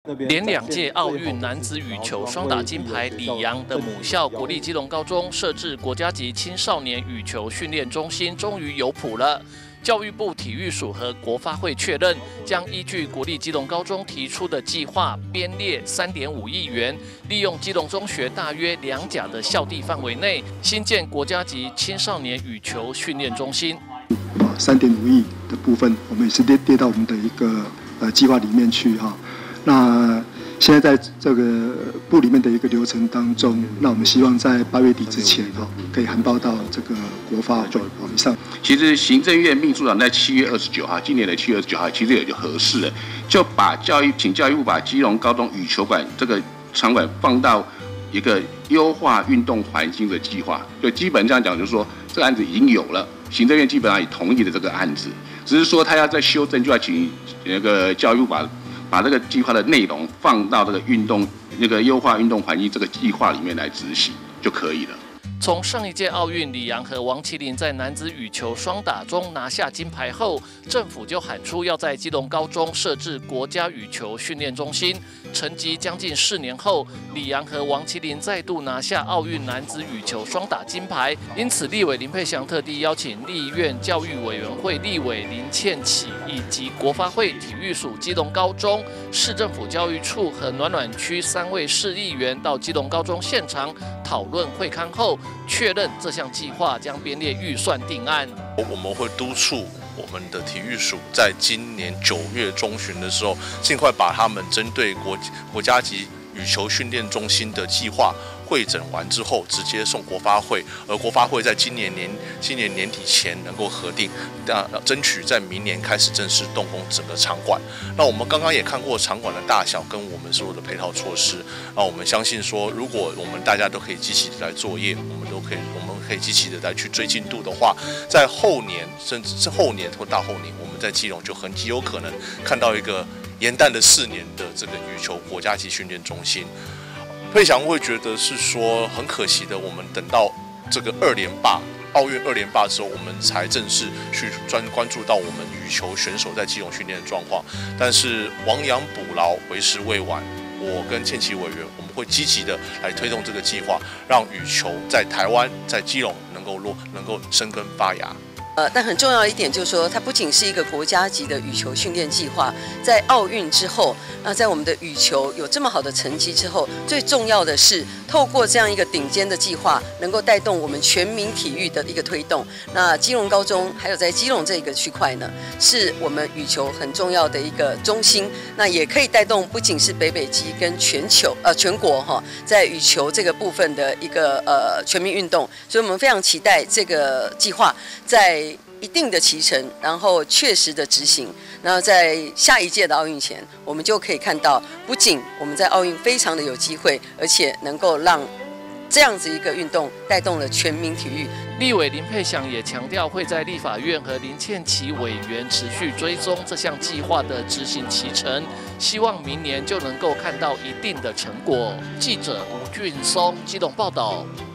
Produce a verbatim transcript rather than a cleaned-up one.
连两届奥运男子羽球双打金牌李洋的母校国立基隆高中设置国家级青少年羽球训练中心终于有谱了。教育部体育署和国发会确认，将依据国立基隆高中提出的计划，编列三点五亿元，利用基隆中学大约两甲的校地范围内，新建国家级青少年羽球训练中心。 三点五亿的部分，我们也是列列到我们的一个呃计划里面去哈。那现在在这个部里面的一个流程当中，那我们希望在八月底之前哈，可以函报到这个国发会以上。 其实行政院秘书长在七月二十九号，今年的七月二十九号，其实也就合适了，就把教育请教育部把基隆高中羽球馆这个场馆放到一个优化运动环境的计划。就基本上讲，就是说这个案子已经有了，行政院基本上也同意了这个案子，只是说他要再修正，就要请那个教育部把。把这个计划的内容放到这个运动、那个优化运动环境这个计划里面来执行就可以了。 从上一届奥运，李洋和王麒麟在男子羽球双打中拿下金牌后，政府就喊出要在基隆高中设置国家羽球训练中心。沉寂将近四年后，李洋和王麒麟再度拿下奥运男子羽球双打金牌，因此立委林佩祥特地邀请立院教育委员会立委林倩琪以及国发会体育署基隆高中、市政府教育处和暖暖区三位市议员到基隆高中现场讨论会勘后，确认这项计划将编列预算定案。 我们会督促我们的体育署在今年九月中旬的时候，尽快把他们针对国国家级羽球训练中心的计划会诊完之后，直接送国发会，而国发会在今年年今年年底前能够核定，那争取在明年开始正式动工整个场馆。那我们刚刚也看过场馆的大小跟我们所有的配套措施，那我们相信说，如果我们大家都可以积极的来作业，我们都可以我们可以积极的来去追进度的话，在后年甚至是后年或大后年，我们在基隆就很极有可能看到一个延宕了四年的这个羽球国家级训练中心。佩祥会觉得是说很可惜的，我们等到这个二连霸奥运二连霸之后，我们才正式去专关注到我们羽球选手在基隆训练的状况。但是亡羊补牢，为时未晚。我跟倩琪委员，我们会积极的来推动这个计划，让羽球在台湾、在基隆能够落、能够生根发芽。 呃，但很重要的一点就是说，它不仅是一个国家级的羽球训练计划，在奥运之后，那在我们的羽球有这么好的成绩之后，最重要的是透过这样一个顶尖的计划，能够带动我们全民体育的一个推动。那基隆高中还有在基隆这个区块呢，是我们羽球很重要的一个中心，那也可以带动不仅是北北基跟全球呃全国哈，在羽球这个部分的一个呃全民运动，所以我们非常期待这个计划在一定的期程，然后确实的执行，然后在下一届的奥运前，我们就可以看到，不仅我们在奥运非常的有机会，而且能够让这样子一个运动带动了全民体育。 立委林佩祥也强调，会在立法院和林倩琪委员持续追踪这项计划的执行期程，希望明年就能够看到一定的成果。记者吴俊松基隆报道。